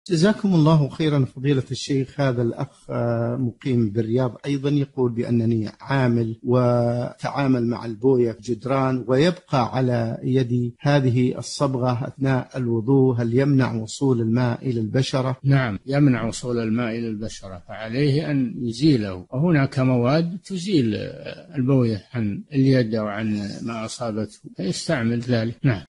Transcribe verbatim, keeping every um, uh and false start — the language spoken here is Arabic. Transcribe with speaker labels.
Speaker 1: جزاكم الله خيرا فضيلة الشيخ. هذا الأخ مقيم بالرياض أيضا يقول بأنني عامل وتعامل مع البوية في جدران ويبقى على يدي هذه الصبغة أثناء الوضوء، هل يمنع وصول الماء إلى البشرة؟
Speaker 2: نعم، يمنع وصول الماء إلى البشرة، فعليه أن يزيله، وهناك مواد تزيل البوية عن اليد أو عن ما أصابته، فيستعمل ذلك. نعم.